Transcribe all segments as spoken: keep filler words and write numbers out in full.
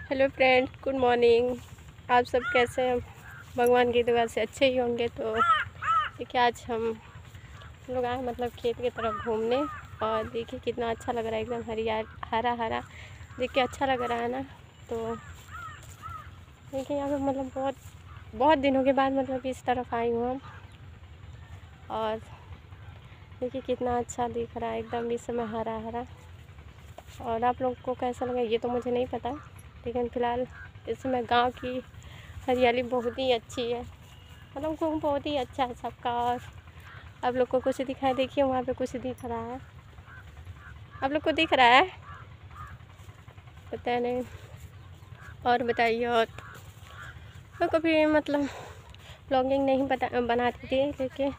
Hello friend, good morning. आप सब कैसे हैं? भगवान की दुआ से अच्छे ही होंगे। तो देखिए, आज हम लोग आए मतलब खेत की तरफ घूमने। और देखिए कितना अच्छा लग रहा है, एकदम हरियाल, हरा हरा देख के अच्छा लग रहा है ना। तो देखिए यहाँ पे मतलब बहुत बहुत दिनों के बाद मतलब इस तरफ आई हूँ हम। और देखिए कितना अच्छा दिख रहा है, एकदम इस समय हरा हरा। और आप लोग को कैसा लगा ये तो मुझे नहीं पता, लेकिन फ़िलहाल इस समय गांव की हरियाली बहुत ही अच्छी है। मतलब को बहुत ही अच्छा है सबका। और आप लोग को कुछ दिखाई, देखिए वहाँ पे कुछ दिख रहा है, आप लोग को दिख रहा है? पता नहीं। और बताइए। और मैं कभी मतलब ब्लॉगिंग नहीं बता बनाती थी, लेकिन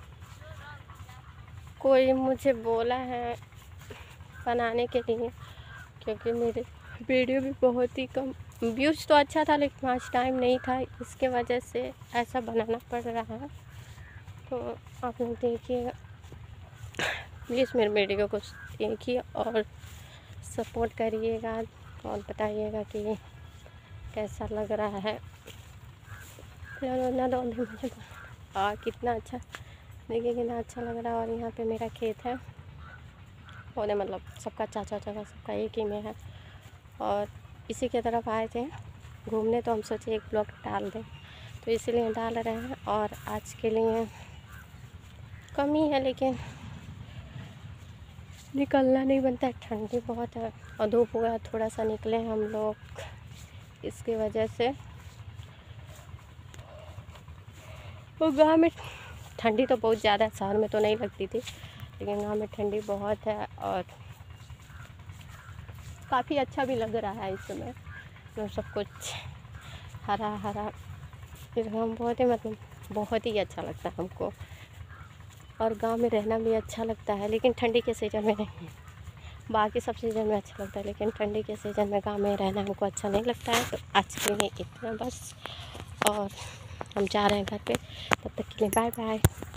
कोई मुझे बोला है बनाने के लिए, क्योंकि मेरे वीडियो भी बहुत ही कम व्यूज़ तो अच्छा था, लेकिन आज टाइम नहीं था, इसके वजह से ऐसा बनाना पड़ रहा है। तो आप लोग देखिएगा, प्लीज़ मेरे वीडियो को देखिए और सपोर्ट करिएगा और बताइएगा कि कैसा लग रहा है। ना दो मुझे और कितना अच्छा, देखिए कितना अच्छा लग रहा है। और यहाँ पे मेरा खेत है, और मतलब सबका चाचा चाचा सबका एक ही में है। और इसी की तरफ आए थे घूमने, तो हम सोचे एक ब्लॉग डाल दें, तो इसीलिए डाल रहे हैं। और आज के लिए कम ही है, लेकिन निकलना नहीं बनता है, ठंडी बहुत है। और धूप हुआ थोड़ा सा निकले हम लोग, इसकी वजह से। वो गाँव में ठंडी तो बहुत ज़्यादा है, शहर में तो नहीं लगती थी, लेकिन गाँव में ठंडी बहुत है। और काफ़ी अच्छा भी लग रहा है इस समय, तो सब कुछ हरा हरा, फिर हम बहुत ही मतलब बहुत ही अच्छा लगता है हमको। और गांव में रहना भी अच्छा लगता है, लेकिन ठंडी के सीज़न में नहीं। बाकी सब सीज़न में अच्छा लगता है, लेकिन ठंडी के सीज़न में गांव में रहना हमको अच्छा नहीं लगता है। तो आज के लिए इतना बस, और हम जा रहे हैं घर पे। तब तक के लिए बाय बाय।